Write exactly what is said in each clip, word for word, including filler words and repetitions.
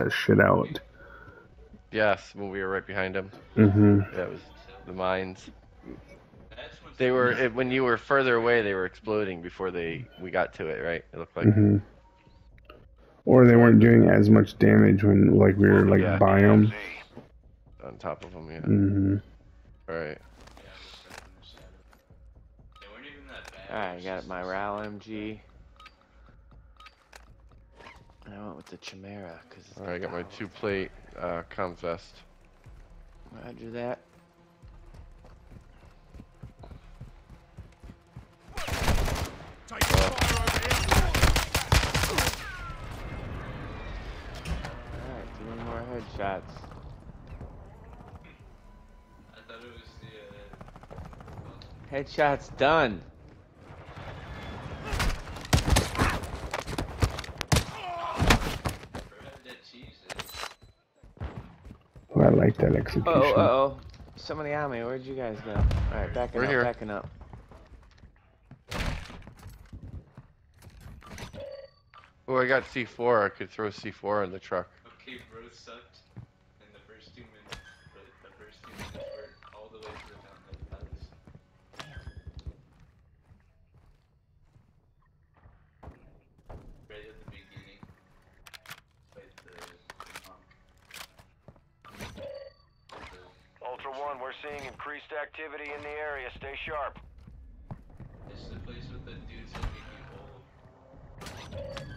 that shit out. Yes, when we were right behind him. Mm-hmm. That was the mines. They were it, when you were further away. They were exploding before they we got to it. Right? It looked like. Mm-hmm. Or they weren't doing as much damage when like we were like Yeah. by them. On top of them, yeah. Mm-hmm. All right. Alright, I got my RAL M G. And I went with the Chimera. Cause All right, I got my two plate uh, comms vest. Roger that. Uh, Alright, three more headshots. I thought it was the, uh... Headshots done. Oh, I like that execution. Uh oh, uh oh. Somebody on me. Where'd you guys go? Alright, backing We're up, here. backing up. Oh, I got C four. I could throw C four in the truck. Okay, bro sucked in the first two minutes, but the first two minutes were all the way to the top of the palace. Right at the beginning. With the monk. Ultra One, we're seeing increased activity in the area. Stay sharp. It's the place with the dudes that make you old.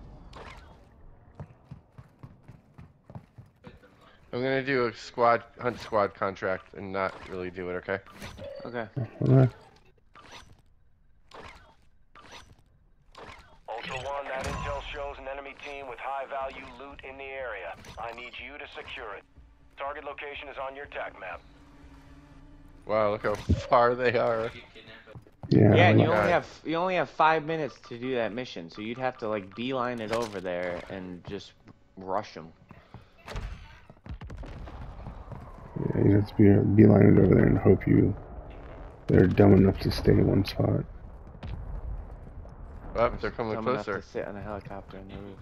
I'm gonna do a squad hunt squad contract and not really do it. Okay. Okay. Okay. Ultra One, that intel shows an enemy team with high-value loot in the area. I need you to secure it. Target location is on your tac map. Wow, look how far they are. Yeah. Yeah, and you God. only have you only have five minutes to do that mission, so you'd have to like beeline it over there and just rush them. Yeah, you have to be beeline it over there and hope you they're dumb enough to stay in one spot. Oh, they're coming Dumb closer. enough to sit on a helicopter and move.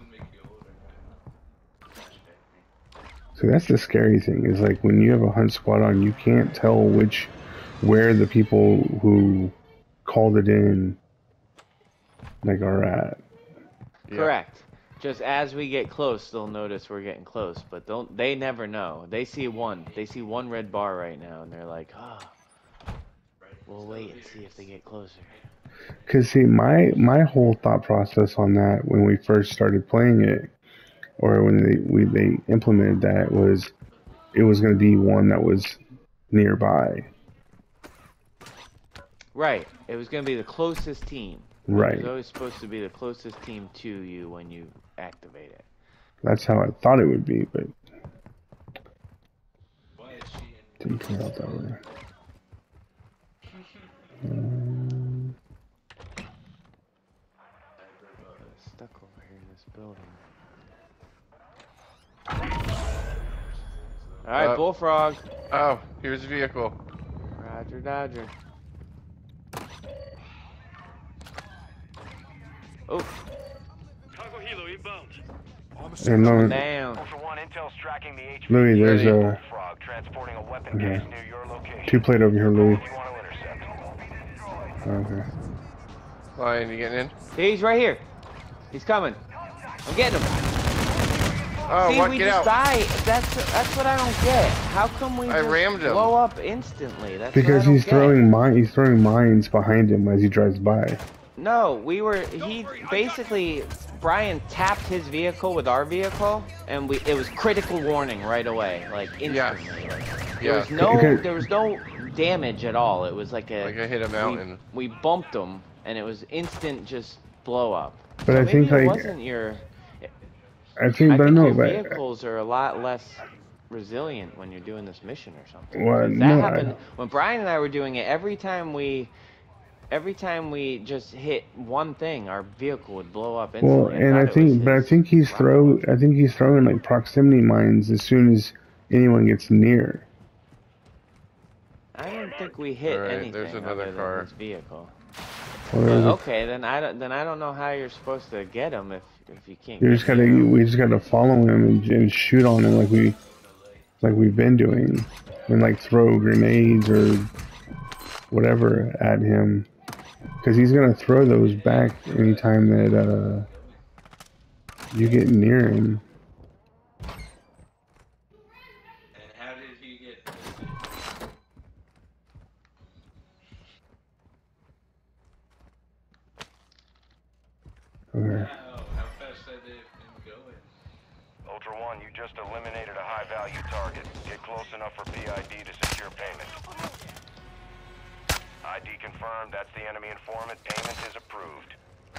So that's the scary thing, is like when you have a hunt squad on, you can't tell which, where the people who called it in, like, are at. Yeah. Correct. Just as we get close, they'll notice we're getting close, but don't they never know. They see one. They see one red bar right now, and they're like, oh, we'll wait and see if they get closer. Because, see, my, my whole thought process on that when we first started playing it, or when they, we, they implemented that, was it was going to be one that was nearby. Right. It was going to be the closest team. Right. It was always supposed to be the closest team to you when you activate it. That's how I thought it would be, but didn't turn out that way. Um, Stuck over here in this building. Alright, Uh, Bullfrog. Oh, here's a vehicle. Roger, Dodger. Oh. and no, Down. Ultra One, intel's tracking the H P. Louis, there's a Bullfrog transporting a weapon okay. case near your location. two plate over here, Louis. You want to intercept. Okay. Lion, you getting in? He's right here. He's coming. I'm getting him. Oh, See, what? we Get just out! die. That's that's what I don't get. How come we I just rammed him. blow up instantly? That's Because what I don't he's get. throwing mine. He's throwing mines behind him as he drives by. No, we were. He basically, Brian tapped his vehicle with our vehicle, and we. It was critical warning right away, like instantly. Like, there Yeah. was no. Okay. There was no damage at all. It was like a. Like I hit a mountain. We, we bumped him, and it was instant just blow up. But So I maybe think it like wasn't your. I think, I but think no, your but vehicles are a lot less resilient when you're doing this mission or something. Well, 'Cause that no, I- happened when Brian and I were doing it. Every time we, every time we just hit one thing, our vehicle would blow up instantly. well, and I thought it was think, but I his think he's throw. round. I think he's throwing like proximity mines as soon as anyone gets near. I don't think we hit Alright, anything there's another other than car. his vehicle. Well, Well, there's a- okay, then I don't then I don't know how you're supposed to get him if if you can't. you get just gotta, near 'em. we just gotta follow him and, and shoot on him like we, like we've been doing, and like throw grenades or whatever at him, because he's gonna throw those back anytime that uh you get near him. And how did he get twisted? Okay. Wow, how fast had they been going? Ultra One, you just eliminated a high-value target. Get close enough for P I D to secure payment. I D confirmed. That's the enemy informant. Payment is approved.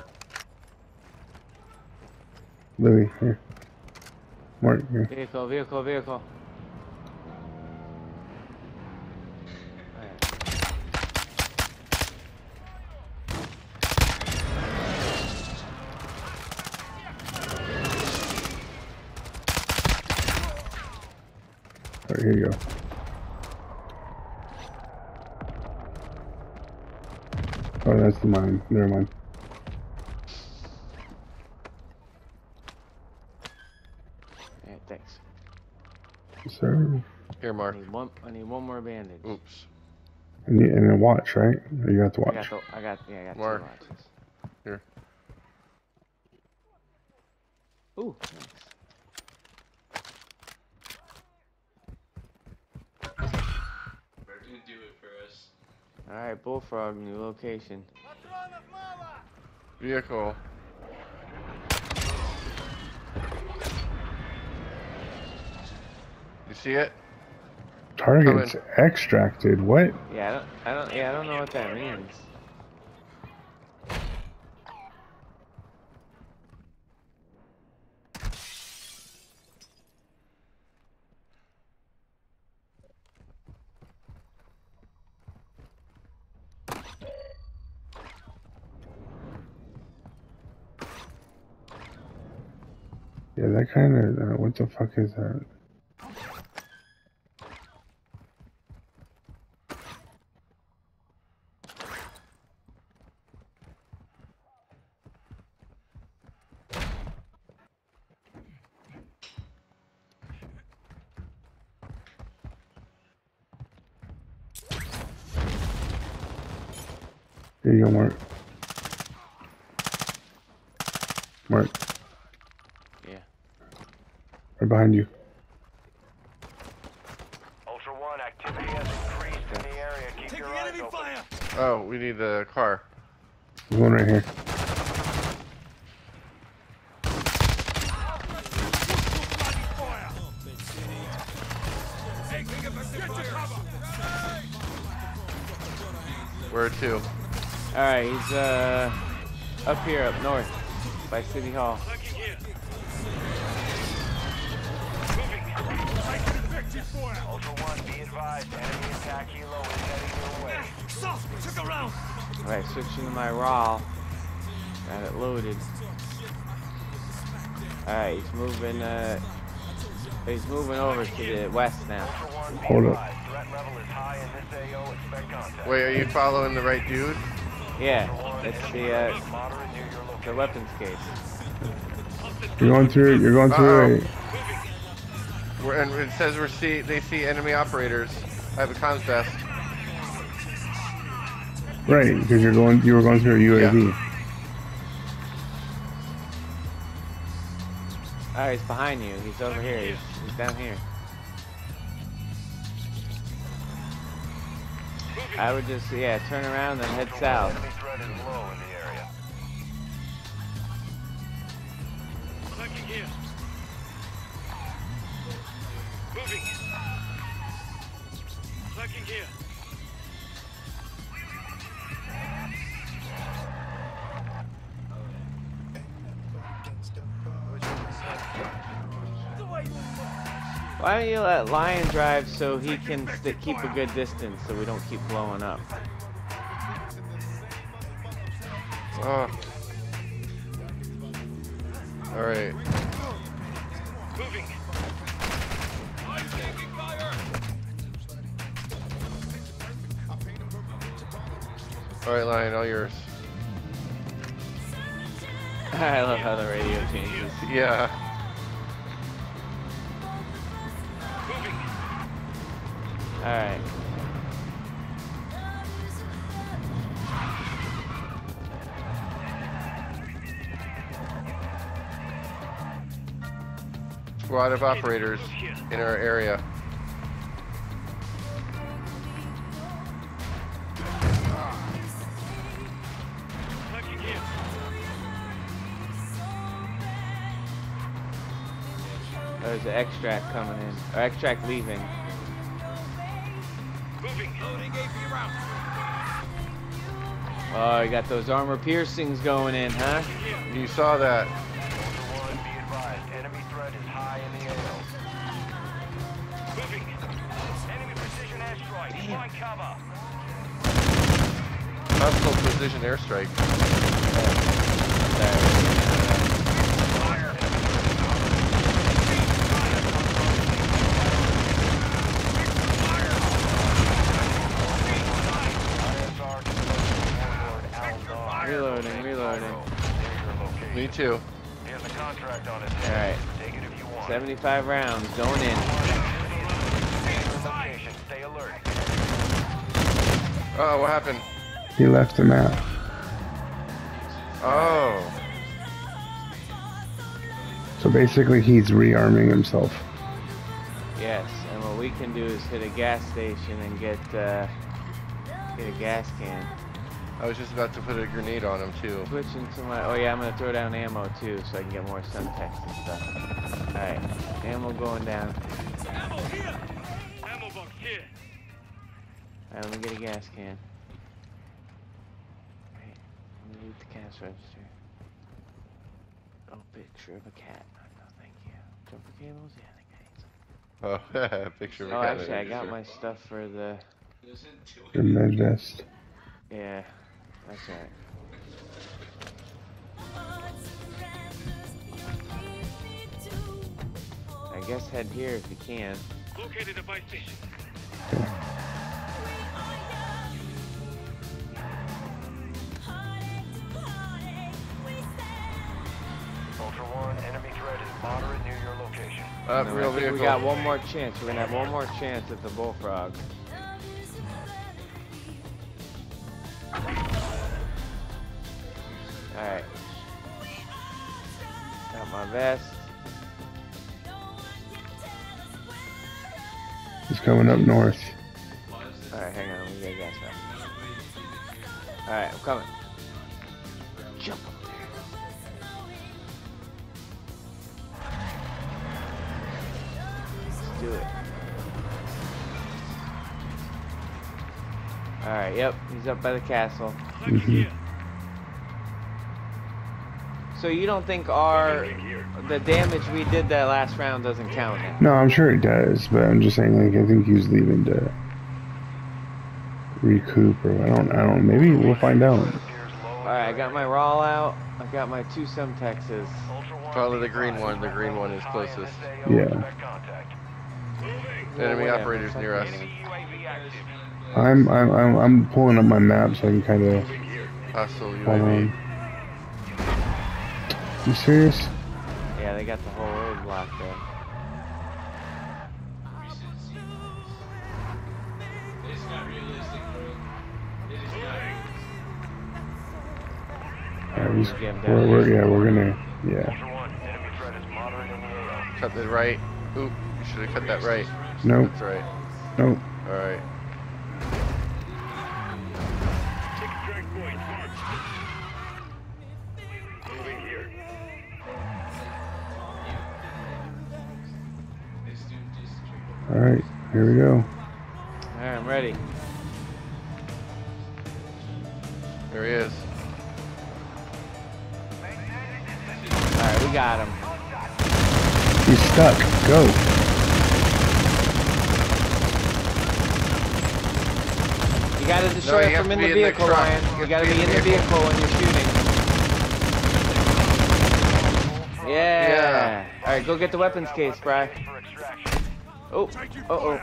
Louis, here. Mark, here. Vehicle, vehicle, vehicle. Alright, here you go. Oh, that's the mine. Never mind. Yeah, thanks. Yes, sir. Here, I Mark. need one. I need one more bandage. Oops. And, you, and a watch, right? Or you got the I watch. got the. I got. Yeah, I got Mark. two watches. Here. Ooh, thanks. We're gonna do it for us. All right, Bullfrog, new location. Vehicle. You see it? Targets extracted. What? Yeah, I don't. I don't. Yeah, I don't know what that means. Yeah, that kind of. Uh, what the fuck is that? Here you go, Mark. Mark, Yeah. right behind you. Ultra One, activity has increased in the area. Keep your eyes open. Oh, we need the car. There's one right here. Where to? All right, he's uh up here, up north, by City Hall. Ultra One, be advised. Enemy attack helo is heading your way. All right, switching to my raw. Got it loaded. All right, he's moving. Uh, he's moving over to the west now. Ultra One, be Hold up. advised. Threat level is high in this A O. Expect contact. Wait, are you following the right dude? Yeah, that's the uh, Moderate near your location. the weapons case. You're going through. You're going through. Uh-oh. We're, and it says we're see they see enemy operators. I have a comms vest. A, right, because you're going. You were going through a U A V. Yeah. All right, he's behind you. He's over here. He's, he's down here. I would just, yeah, turn around and head south. Enemy threat is low in the area. Why don't you let Lion drive so he can st keep a good distance so we don't keep blowing up? Oh. All right. All right, Lion, all yours. I love how the radio changes. Yeah. Alright. Squad of operators in our area. There's an extract coming in. Or extract leaving. Oh, you got those armor piercings going in, huh? You saw that. Ultra One, be advised. Enemy threat is high in the A O. Moving. Enemy precision airstrike. Find cover. Hostile precision airstrike. Reloading, reloading. Me too. He has a contract on his Alright. head. Take it if you want. seventy-five rounds going in. Location. Stay alert. Oh, what happened? He left the map. Oh. So basically, he's rearming himself. Yes, and what we can do is hit a gas station and get uh, get a gas can. I was just about to put a grenade on him too. Switch into my. Oh yeah, I'm gonna throw down ammo too, so I can get more Semtex and stuff. All right, ammo going down. Ammo here. Ammo box here. All right, let me get a gas can. Wait, let me use the cash register. Oh, picture of a cat. No, thank you. Jumper cables? Yeah, I think I need some. Oh, picture of a Oh, cat. actually, I got my stuff for the. The med vest. Yeah, that's right. I guess head here if you can. Located a buy station. Ultra One, enemy threat is moderate near your location. Uh, No, real I think vehicle. we got one more chance. We're gonna have one more chance at the Bullfrog. Alright. Got my vest. He's coming up north. Alright, hang on, let me get a gas mask. Alright, I'm coming. Jump up there. Let's do it. Alright, yep, he's up by the castle. Mhm. So you don't think our the damage we did that last round doesn't count then? No, I'm sure it does, but I'm just saying, like, I think he's leaving to recoup, or I don't, I don't. Maybe we'll find out. Alright, I got my raw out. I got my two Semtexes. Follow the green one. The green one is closest. Yeah. Enemy operators near us. I'm, I'm, I'm, I'm pulling up my map so I can kind of. Hostile U Hold A V. on. You serious? Yeah, they got the whole road blocked there. It's not realistic, bro. It is not. Yeah, he's, Get him down we're, we're, here. yeah, we're gonna. Yeah. Cut the right. Oop, you should have cut that right. Nope. That's right. Nope. Alright. Extract point marked. Moving here. This dude just All right. Here we go. Alright, I'm ready. There he is. Alright, we got him. He's stuck. Go. You gotta destroy No, you it have from to in be the in the vehicle, truck. Ryan. You You have gotta to be in the vehicle when you're shooting. Yeah. Yeah. Alright, go get the weapons case, Bri. Oh. Uh oh.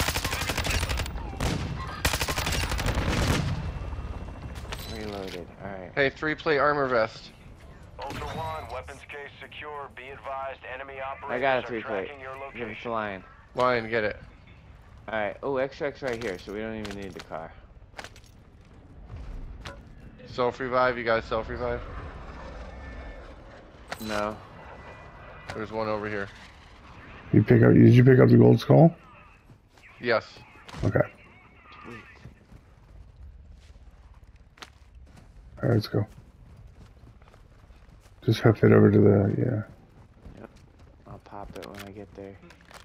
Reloaded. Alright. Hey, three plate armor vest. Ultra One, weapons case secure. Be advised, enemy operators I got a are three plate. tracking your Give it to location. Lion. Lion, get it. Alright. Oh, extract's right here, so we don't even need the car. Self revive. You guys self revive. No. There's one over here. You pick up? Did you pick up the gold skull? Yes. Okay. Sweet. All right, let's go. Just hoof it over to the yeah. Yep. I'll pop it when I get there.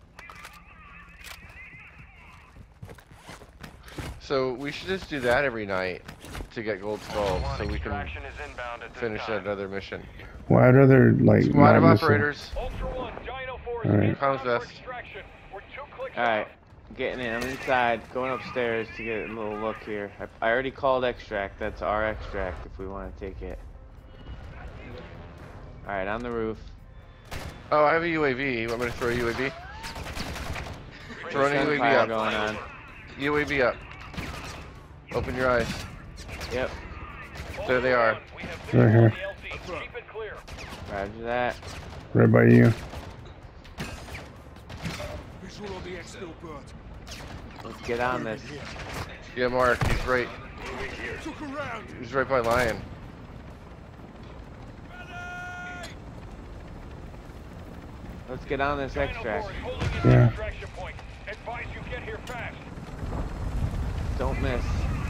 So we should just do that every night to get gold skulls, so we can Extraction is inbound at this finish time. that other mission. Well, I'd rather like Squad of not miss a- operators. Ultra One, Dino Force, All right. inbound Comms for vest. extraction. We're two clicks Alright. out. Getting in. I'm inside. Going upstairs to get a little look here. I, I already called extract. That's our extract if we want to take it. Alright, on the roof. Oh, I have a U A V. You want me to throw a U A V? Throwing a U A V Gunfire up. going on. U A V up. Open your eyes. Yep. There they are. We have Right visual here. on the L C. Keep it clear. Roger that. right by you. Visual on the exfil bird. Let's get on this. Yeah, Mark. He's right. Look around. He's right by Lion. Let's get on this Dino extract. Force holding in Yeah. the extraction point. Advise you get here fast. Don't miss.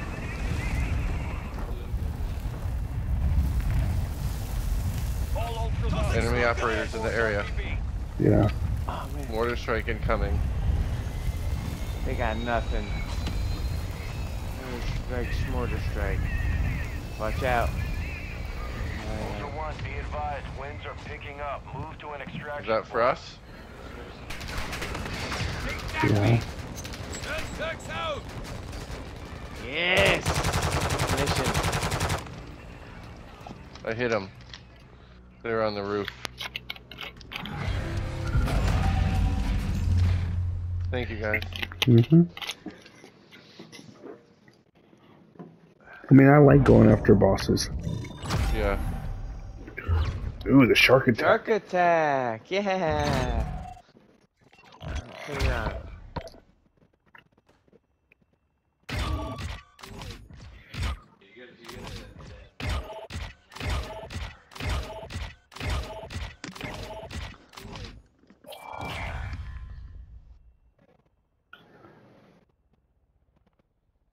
All Ultras out. Enemy operators in the area. Yeah. Oh man. Mortar strike incoming. They got nothing. Mortar strike, mortar strike. Watch out. Ultra One, be advised, winds are picking up. Move to an extraction. Is that for point. us? Yeah. Yes! Mission. I hit him. They're on the roof. Thank you, guys. Mhm. I mean, I like going after bosses. Yeah. Ooh, the shark attack. Shark attack! Yeah! Put it on.